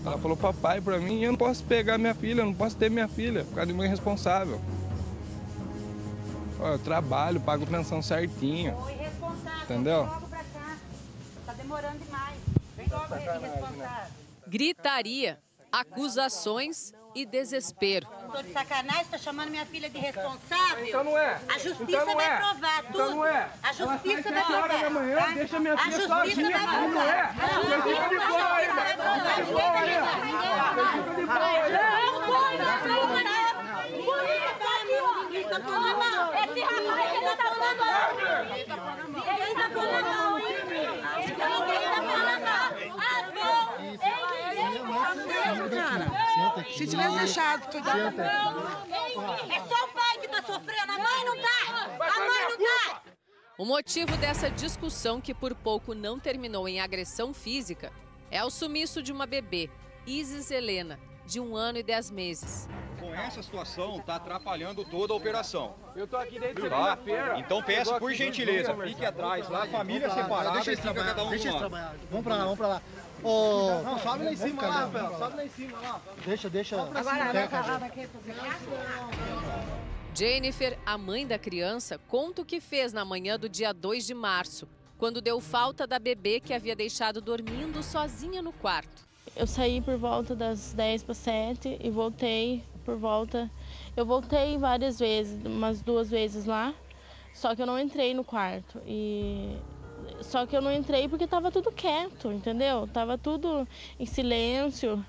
Ela falou papai pra mim e eu não posso pegar minha filha, eu não posso ter minha filha, por causa de mãe responsável. Ó, eu trabalho, pago pensão certinho. Ô, irresponsável, entendeu? vem logo pra cá. Tá demorando demais. Vem logo, irresponsável. Gritaria, acusações e desespero. Tô de sacanagem, tá chamando minha filha de responsável? Então não é. A justiça Então não vai é. provar tudo. Então não é. A justiça vai Ela sai 7 horas da provar. manhã, tá? deixa minha A filha justiça sozinha. vai provar. Não é. A Você justiça fica de vai boa provar. ainda. Você fica de boa ainda. Você fica de boa ainda. Ninguém tá pondo a mão. Esse rapaz que tá pondo a mão. Ninguém tá pondo a mão. Ninguém tá pondo a mão. Ninguém tá pondo a mão. Se tivesse deixado, cuidado. É só o pai que tá sofrendo, a mãe não tá. A mãe não tá. O motivo dessa discussão, que por pouco não terminou em agressão física, é o sumiço de uma bebê, Isis Helena, de 1 ano e 10 meses. Com essa situação, está atrapalhando toda a operação. Eu tô aqui desde Tá? segunda-feira. Então peço por gentileza, fique atrás lá, família separada, Deixa eles fica trabalhar, cada um deixa de um eles lado. trabalhar. Vamos pra lá, vamos pra lá. Ô, não, sobe lá em cima lá, Rafael. Sobe lá em cima lá. Deixa. Agora vai falar daqui. Jennifer, a mãe da criança, conta o que fez na manhã do dia 2 de março, quando deu falta da bebê que havia deixado dormindo sozinha no quarto. Eu saí por volta das 10:07 e voltei por volta... Eu voltei várias vezes, umas 2 vezes lá, só que eu não entrei no quarto. Só que eu não entrei porque estava tudo quieto, entendeu? Tava tudo em silêncio.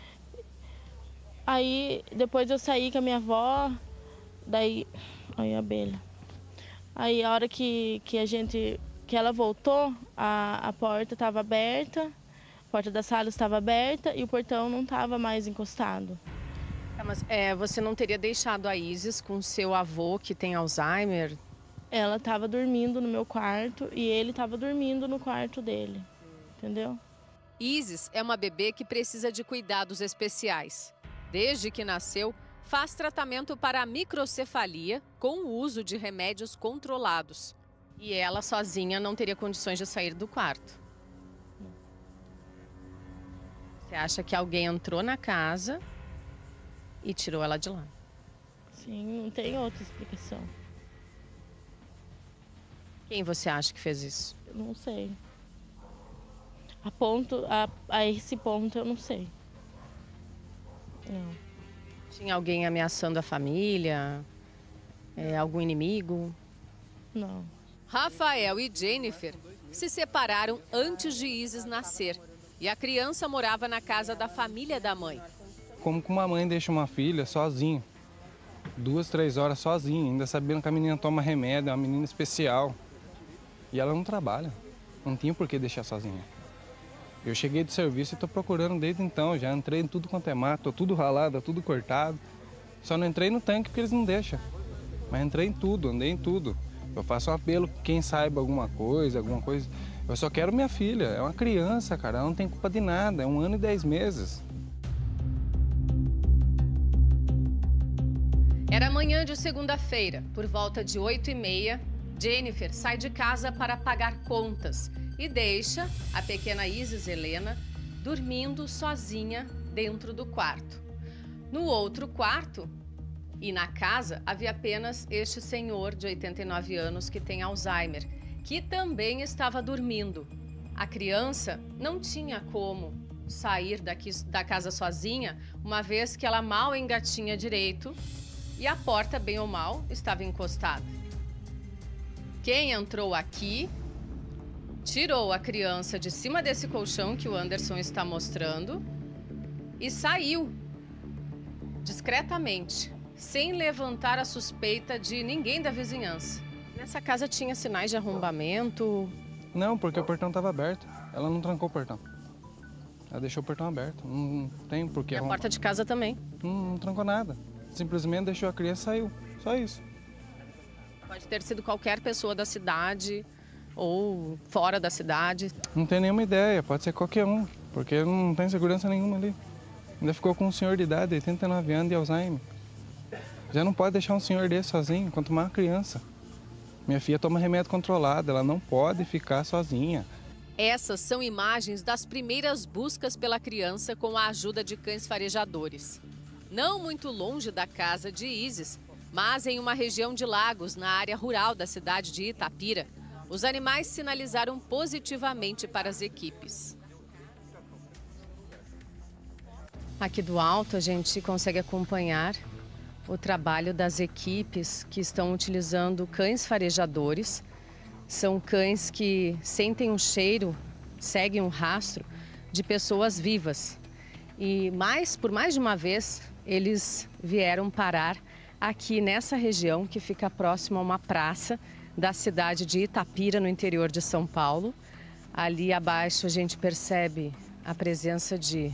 Aí depois eu saí com a minha avó, daí... Aí a abelha. Aí a hora que ela voltou, a porta estava aberta, a porta da sala estava aberta e o portão não estava mais encostado. Mas você não teria deixado a Isis com seu avô, que tem Alzheimer? Ela estava dormindo no meu quarto e ele estava dormindo no quarto dele, entendeu? Isis é uma bebê que precisa de cuidados especiais. Desde que nasceu, faz tratamento para a microcefalia com o uso de remédios controlados. E ela sozinha não teria condições de sair do quarto. Você acha que alguém entrou na casa e tirou ela de lá? Sim, não tem outra explicação. Quem você acha que fez isso? Eu não sei. A esse ponto eu não sei. Não. Tinha alguém ameaçando a família? Algum inimigo? Não. Rafael e Jennifer se separaram antes de Isis nascer. E a criança morava na casa da família da mãe. Como que uma mãe deixa uma filha sozinha, 2, 3 horas sozinha, ainda sabendo que a menina toma remédio, é uma menina especial. E ela não trabalha, não tinha por que deixar sozinha. Eu cheguei do serviço e estou procurando desde então, já entrei em tudo quanto é mato, tô tudo ralado, tudo cortado. Só não entrei no tanque porque eles não deixam. Mas entrei em tudo, andei em tudo. Eu faço um apelo, quem saiba alguma coisa. Eu só quero minha filha, é uma criança, cara, ela não tem culpa de nada, é 1 ano e 10 meses. Era manhã de segunda-feira, por volta de 8h30, Jennifer sai de casa para pagar contas e deixa a pequena Isis Helena dormindo sozinha dentro do quarto. No outro quarto e na casa havia apenas este senhor de 89 anos que tem Alzheimer, que também estava dormindo. A criança não tinha como sair da casa sozinha, uma vez que ela mal engatinha direito e a porta, bem ou mal, estava encostada. Quem entrou aqui tirou a criança de cima desse colchão que o Anderson está mostrando e saiu discretamente, sem levantar a suspeita de ninguém da vizinhança. Nessa casa tinha sinais de arrombamento? Não, porque o portão estava aberto. Ela não trancou o portão. Ela deixou o portão aberto. Não tem por que E a porta de casa também? Não trancou nada. Simplesmente deixou a criança e saiu. Só isso. Pode ter sido qualquer pessoa da cidade ou fora da cidade. Não tem nenhuma ideia, pode ser qualquer um, porque não tem segurança nenhuma ali. Ainda ficou com um senhor de idade, 89 anos de Alzheimer. Já não pode deixar um senhor desse sozinho, quanto mais uma criança. Minha filha toma remédio controlado, ela não pode ficar sozinha. Essas são imagens das primeiras buscas pela criança com a ajuda de cães farejadores. Não muito longe da casa de Isis, mas em uma região de Lagos, na área rural da cidade de Itapira, os animais sinalizaram positivamente para as equipes. Aqui do alto a gente consegue acompanhar o trabalho das equipes que estão utilizando cães farejadores. São cães que sentem um cheiro, seguem um rastro de pessoas vivas. E por mais de uma vez, eles vieram parar aqui nessa região que fica próximo a uma praça da cidade de Itapira, no interior de São Paulo. Ali abaixo a gente percebe a presença de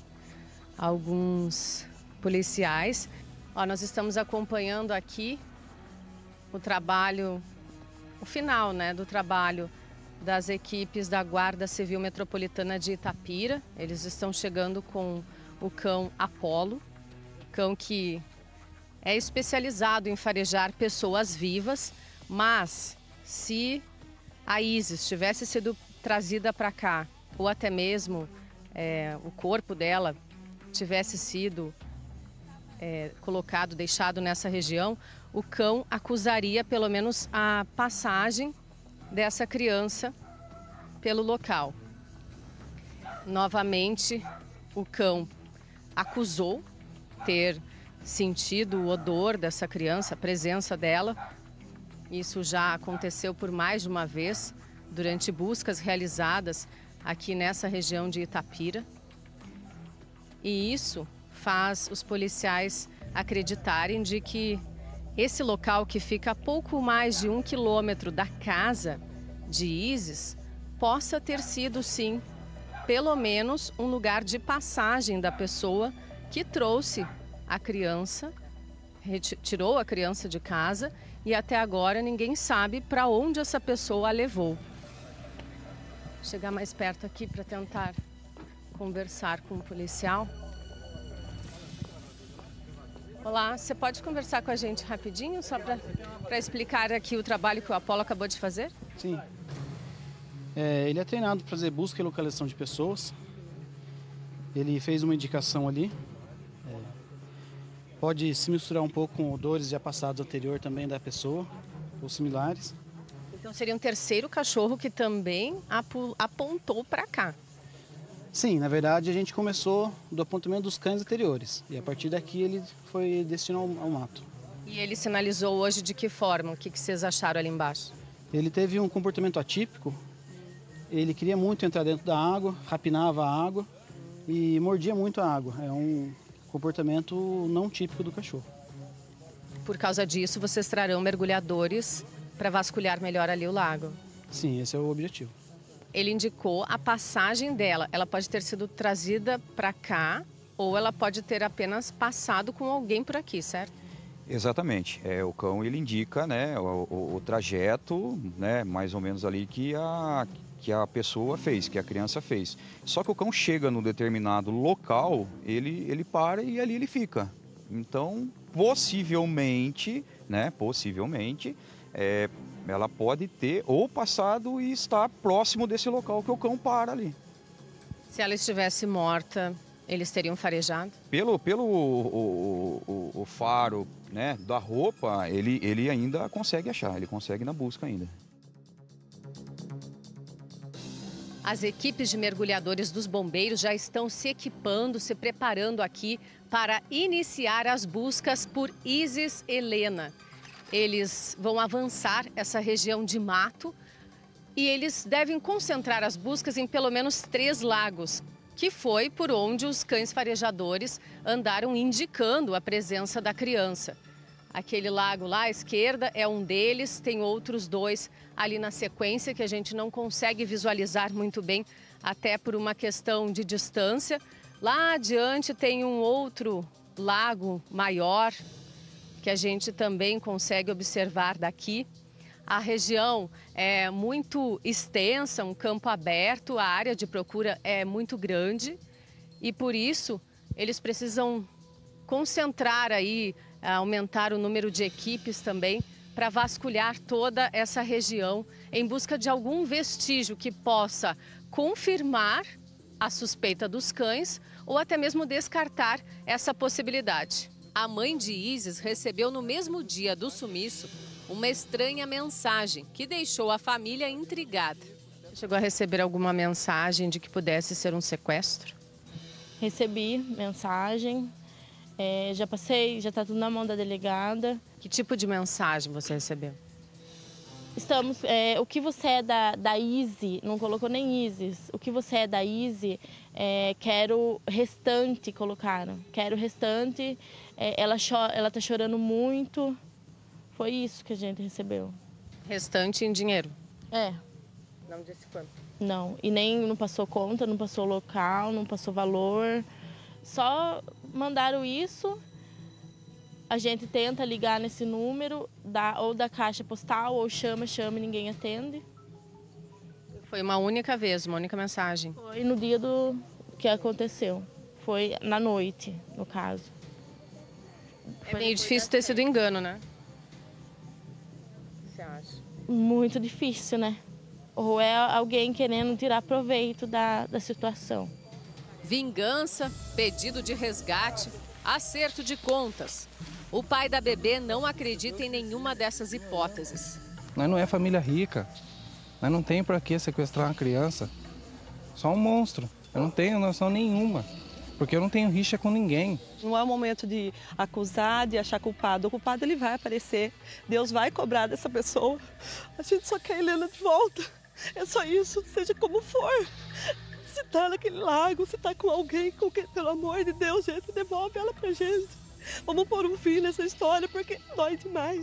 alguns policiais. Nós estamos acompanhando aqui o trabalho, o final, do trabalho das equipes da Guarda Civil Metropolitana de Itapira. Eles estão chegando com o cão Apolo, cão que é especializado em farejar pessoas vivas, mas se a Isis tivesse sido trazida para cá, ou até mesmo o corpo dela tivesse sido colocado, deixado nessa região, o cão acusaria pelo menos a passagem dessa criança pelo local. Novamente, o cão acusou ter sentido o odor dessa criança, a presença dela. Isso já aconteceu por mais de uma vez durante buscas realizadas aqui nessa região de Itapira. E isso faz os policiais acreditarem de que esse local, que fica a pouco mais de 1 quilômetro da casa de Isis, possa ter sido, sim, pelo menos um lugar de passagem da pessoa que trouxe a criança, tirou a criança de casa, e até agora ninguém sabe para onde essa pessoa a levou. Vou chegar mais perto aqui para tentar conversar com o policial. Olá, você pode conversar com a gente rapidinho, só para explicar aqui o trabalho que o Apolo acabou de fazer? Sim. Ele é treinado para fazer busca e localização de pessoas. Ele fez uma indicação ali. Pode se misturar um pouco com odores já passados anterior também da pessoa, ou similares. Então seria um terceiro cachorro que também apontou para cá. Sim, na verdade a gente começou do apontamento dos cães anteriores. E a partir daqui ele foi destinado ao mato. E ele sinalizou hoje de que forma? O que vocês acharam ali embaixo? Ele teve um comportamento atípico. Ele queria muito entrar dentro da água, rapinava a água e mordia muito a água. É um comportamento não típico do cachorro. Por causa disso, vocês trarão mergulhadores para vasculhar melhor ali o lago? Sim, esse é o objetivo. Ele indicou a passagem dela. Ela pode ter sido trazida para cá ou ela pode ter apenas passado com alguém por aqui, certo? Exatamente. O cão ele indica, o trajeto, mais ou menos ali que a pessoa fez, que a criança fez. Só que o cão chega num determinado local, ele para e ali ele fica. Então, possivelmente, ela pode ter ou passado e estar próximo desse local que o cão para ali. Se ela estivesse morta, eles teriam farejado? Pelo o faro, da roupa, ele ainda consegue achar, ele consegue na busca ainda. As equipes de mergulhadores dos bombeiros já estão se equipando, se preparando aqui para iniciar as buscas por Isis Helena. Eles vão avançar essa região de mato e eles devem concentrar as buscas em pelo menos 3 lagos, que foi por onde os cães farejadores andaram indicando a presença da criança. Aquele lago lá à esquerda é um deles, tem outros 2 ali na sequência que a gente não consegue visualizar muito bem, até por uma questão de distância. Lá adiante tem um outro lago maior, que a gente também consegue observar daqui. A região é muito extensa, um campo aberto, a área de procura é muito grande e por isso eles precisam concentrar aí, aumentar o número de equipes também para vasculhar toda essa região em busca de algum vestígio que possa confirmar a suspeita dos cães ou até mesmo descartar essa possibilidade. A mãe de Isis recebeu no mesmo dia do sumiço uma estranha mensagem que deixou a família intrigada. Chegou a receber alguma mensagem de que pudesse ser um sequestro? Recebi mensagem, já passei, já está tudo na mão da delegada. Que tipo de mensagem você recebeu? O que você é da Izzy, não colocou nem Isis, o que você é da Izzy, quero restante, colocaram. Quero restante, ela está chorando muito, foi isso que a gente recebeu. Restante em dinheiro? É. Não disse quanto? Não, e nem não passou conta, não passou local, não passou valor, só mandaram isso. A gente tenta ligar nesse número, ou da caixa postal, ou chama e ninguém atende. Foi uma única vez, uma única mensagem? Foi no dia do que aconteceu. Foi na noite, no caso. É meio difícil ter sido engano, né? O que você acha? Muito difícil, né? Ou é alguém querendo tirar proveito da situação. Vingança, pedido de resgate, acerto de contas. O pai da bebê não acredita em nenhuma dessas hipóteses. Nós não é família rica. Nós não tem para que sequestrar uma criança. Só um monstro. Eu não tenho noção nenhuma. Porque eu não tenho rixa com ninguém. Não é o momento de acusar, de achar culpado. O culpado ele vai aparecer. Deus vai cobrar dessa pessoa. A gente só quer a Helena de volta. É só isso, seja como for. Se tá naquele lago, se tá com alguém, pelo amor de Deus, gente, devolve ela pra gente. Vamos pôr um fim nessa história, porque dói demais.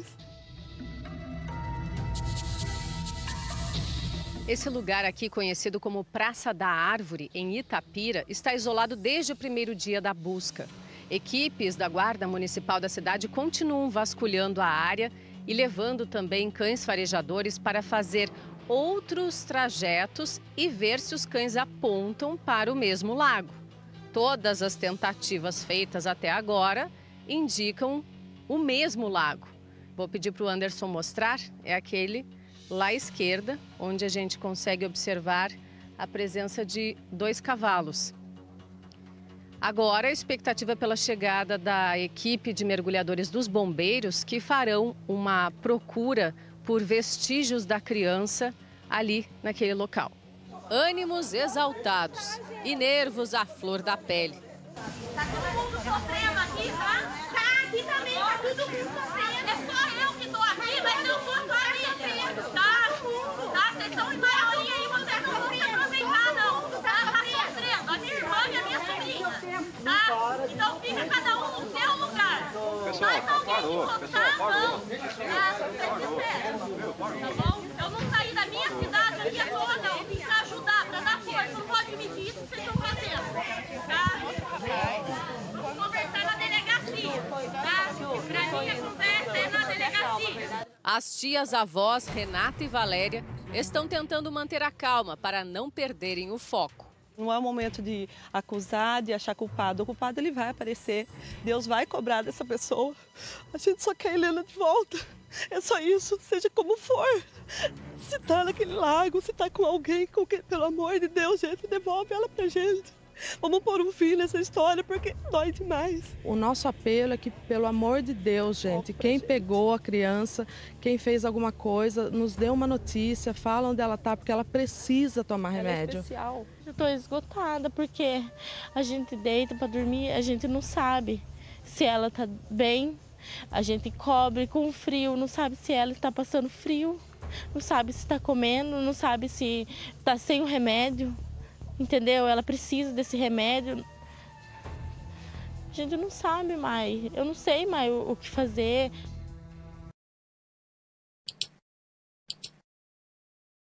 Esse lugar aqui, conhecido como Praça da Árvore, em Itapira, está isolado desde o primeiro dia da busca. Equipes da Guarda Municipal da cidade continuam vasculhando a área e levando também cães farejadores para fazer outros trajetos e ver se os cães apontam para o mesmo lago. Todas as tentativas feitas até agora indicam o mesmo lago. Vou pedir para o Anderson mostrar, é aquele lá à esquerda, onde a gente consegue observar a presença de 2 cavalos. Agora, a expectativa é pela chegada da equipe de mergulhadores dos bombeiros, que farão uma procura por vestígios da criança ali naquele local. Ânimos exaltados e nervos à flor da pele. Tá todo mundo sofrendo aqui, tá? Tá, aqui também, tá todo mundo sofrendo. É só eu que tô aqui, mas eu tô sofrendo, tá? Tá, vocês estão em maioria aí, vocês não vão se aproveitar, não. Tá, tá sofrendo. A minha irmã e a minha sobrinha, tá? Então fica cada um no seu lugar. Mas alguém encostar, não. Tá bom? Eu não saí da minha cidade aqui à toa, não. Pra ajudar, pra dar força. Não pode medir isso que vocês estão fazendo, tá? Vou conversar na delegacia, tá? Pra mim a conversa é na delegacia. As tias avós, Renata e Valéria, estão tentando manter a calma para não perderem o foco. Não é o momento de acusar, de achar culpado. O culpado ele vai aparecer. Deus vai cobrar dessa pessoa. A gente só quer a Helena de volta. É só isso, seja como for. Se tá naquele lago, se tá com alguém, pelo amor de Deus, gente, devolve ela pra gente. Vamos pôr um fim nessa história, porque dói demais. O nosso apelo é que, pelo amor de Deus, gente, quem pegou a criança, quem fez alguma coisa, nos dê uma notícia, fala onde ela tá, porque ela precisa tomar remédio. É especial. Eu tô esgotada, porque a gente deita para dormir, a gente não sabe se ela tá bem, a gente cobre com frio, não sabe se ela está passando frio, não sabe se está comendo, não sabe se está sem o remédio. Entendeu? Ela precisa desse remédio. A gente não sabe mais. Eu não sei mais o que fazer.